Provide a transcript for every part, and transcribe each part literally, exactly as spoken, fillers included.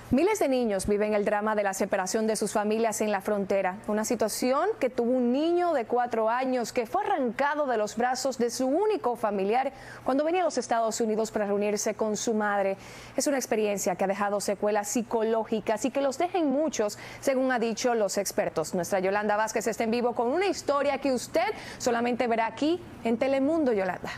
Miles de niños viven el drama de la separación de sus familias en la frontera, una situación que tuvo un niño de cuatro años que fue arrancado de los brazos de su único familiar cuando venía a los Estados Unidos para reunirse con su madre. Es una experiencia que ha dejado secuelas psicológicas y que los dejen muchos, según ha dicho los expertos. Nuestra Yolanda Vázquez está en vivo con una historia que usted solamente verá aquí en Telemundo, Yolanda.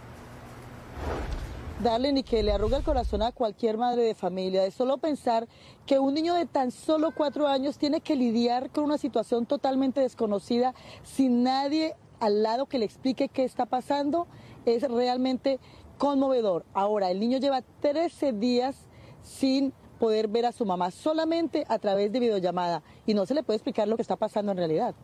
Darle ni que le arruga el corazón a cualquier madre de familia, de solo pensar que un niño de tan solo cuatro años tiene que lidiar con una situación totalmente desconocida, sin nadie al lado que le explique qué está pasando, es realmente conmovedor. Ahora, el niño lleva trece días sin poder ver a su mamá, solamente a través de videollamada, y no se le puede explicar lo que está pasando en realidad.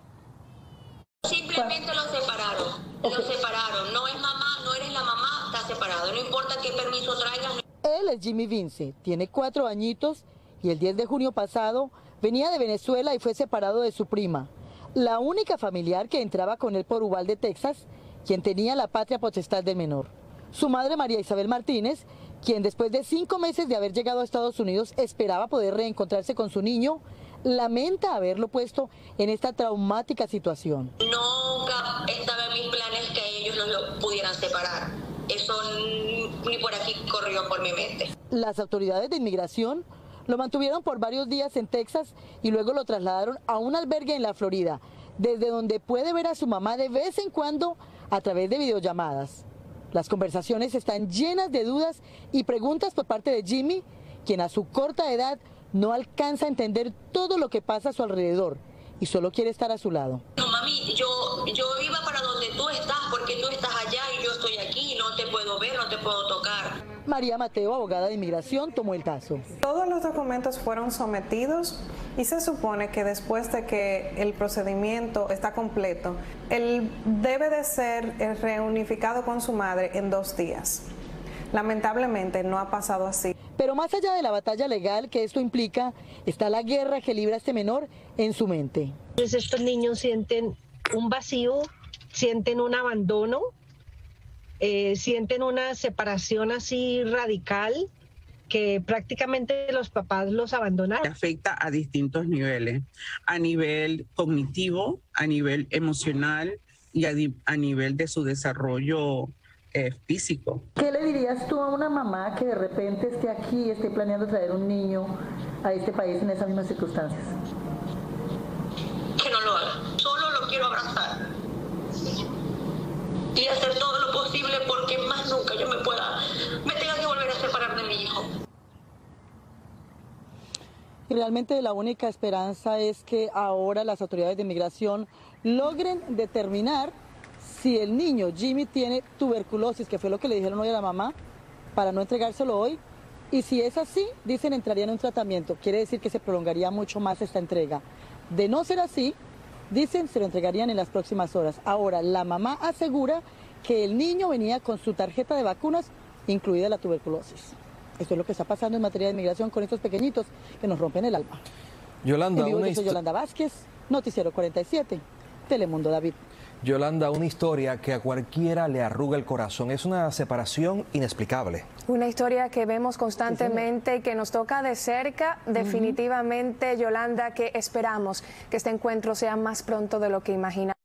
Simplemente lo separaron, okay. Lo separaron, no es mamá, no eres la mamá, está separado, no importa qué permiso traigas. Él es Jimmy Vince, tiene cuatro añitos y el diez de junio pasado venía de Venezuela y fue separado de su prima, la única familiar que entraba con él por Uvalde, Texas, quien tenía la patria potestad del menor. Su madre, María Isabel Martínez, quien después de cinco meses de haber llegado a Estados Unidos esperaba poder reencontrarse con su niño, lamenta haberlo puesto en esta traumática situación. Nunca estaba en mis planes que ellos lo pudieran separar. Eso ni por aquí corrió por mi mente. Las autoridades de inmigración lo mantuvieron por varios días en Texas y luego lo trasladaron a un albergue en la Florida, desde donde puede ver a su mamá de vez en cuando a través de videollamadas. Las conversaciones están llenas de dudas y preguntas por parte de Jimmy, quien a su corta edad no alcanza a entender todo lo que pasa a su alrededor y solo quiere estar a su lado. No, mami, yo, yo iba para donde tú estás porque tú estás allá y yo estoy aquí y no te puedo ver, no te puedo tocar. María Mateo, abogada de inmigración, tomó el caso. Todos los documentos fueron sometidos y se supone que después de que el procedimiento está completo, él debe de ser reunificado con su madre en dos días. Lamentablemente no ha pasado así. Pero más allá de la batalla legal que esto implica, está la guerra que libra este menor en su mente. Pues estos niños sienten un vacío, sienten un abandono, eh, sienten una separación así radical, que prácticamente los papás los abandonaron. Afecta a distintos niveles, a nivel cognitivo, a nivel emocional y a, a nivel de su desarrollo Eh, físico. ¿Qué le dirías tú a una mamá que de repente esté aquí y esté planeando traer un niño a este país en esas mismas circunstancias? Que no lo haga, solo lo quiero abrazar y hacer todo lo posible porque más nunca yo me pueda, me tenga que volver a separar de mi hijo. Y realmente la única esperanza es que ahora las autoridades de inmigración logren determinar si el niño Jimmy tiene tuberculosis, que fue lo que le dijeron hoy a la mamá, para no entregárselo hoy, y si es así, dicen entraría en un tratamiento, quiere decir que se prolongaría mucho más esta entrega. De no ser así, dicen se lo entregarían en las próximas horas. Ahora, la mamá asegura que el niño venía con su tarjeta de vacunas, incluida la tuberculosis. Esto es lo que está pasando en materia de inmigración con estos pequeñitos que nos rompen el alma. Yolanda, en vivo, una yo soy Yolanda Vázquez, Noticiero cuarenta y siete, Telemundo David. Yolanda, una historia que a cualquiera le arruga el corazón. Es una separación inexplicable. Una historia que vemos constantemente y que nos toca de cerca. Definitivamente, uh-huh. Yolanda, que esperamos que este encuentro sea más pronto de lo que imaginamos.